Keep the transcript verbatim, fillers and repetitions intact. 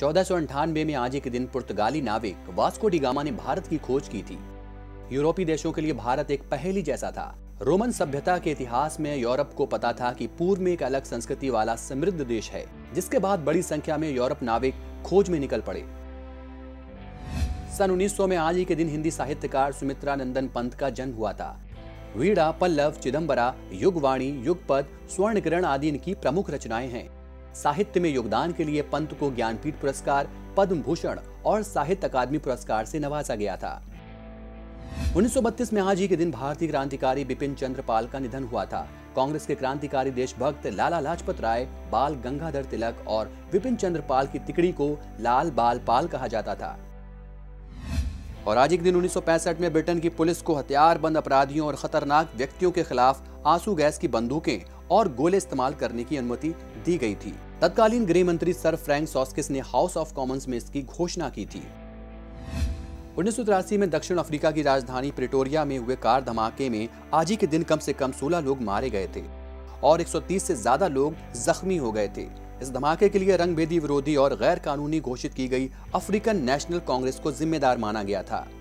चौदह सौ अंठानवे में आज ही के दिन पुर्तगाली नाविक वास्को डी गामा ने भारत की खोज की थी। यूरोपीय देशों के लिए भारत एक पहेली जैसा था। रोमन सभ्यता के इतिहास में यूरोप को पता था कि पूर्व में एक अलग संस्कृति वाला समृद्ध देश है, जिसके बाद बड़ी संख्या में यूरोप नाविक खोज में निकल पड़े। सन उन्नीस सौ में आज ही के दिन हिंदी साहित्यकार सुमित्रा नंदन पंत का जन्म हुआ था। वीणा, पल्लव, चिदंबरा, युगवाणी, युगपद, स्वर्ण किरण आदि इनकी प्रमुख रचनाएं हैं। साहित्य में योगदान के लिए पंत को ज्ञानपीठ पुरस्कार, पद्म भूषण और साहित्य अकादमी पुरस्कार से नवाजा गया था। उन्नीस सौ बत्तीस में आज ही के दिन भारतीय क्रांतिकारी बिपिन चंद्र पाल का निधन हुआ था। कांग्रेस के क्रांतिकारी देशभक्त लाला लाजपत राय, बाल गंगाधर तिलक और विपिन चंद्र पाल की तिकड़ी को लाल बाल पाल कहा जाता था। और आज एक दिन उन्नीस सौ पैंसठ में ब्रिटेन की पुलिस को हथियारबंद अपराधियों और खतरनाक व्यक्तियों के खिलाफ आंसू गैस की बंदूकें और गोले इस्तेमाल करने की अनुमति दी गई थी। तत्कालीन गृह मंत्री सर फ्रैंक सॉस्किस ने हाउस ऑफ कॉमन्स में इसकी घोषणा की थी। उन्नीस सौ तिरासी में दक्षिण अफ्रीका की राजधानी प्रिटोरिया में हुए कार धमाके में आज ही के दिन कम से कम सोलह लोग मारे गए थे और एक सौ तीस से ज्यादा लोग जख्मी हो गए थे। इस धमाके के लिए रंगभेदी विरोधी और गैर कानूनी घोषित की गई अफ्रीकन नेशनल कांग्रेस को जिम्मेदार माना गया था।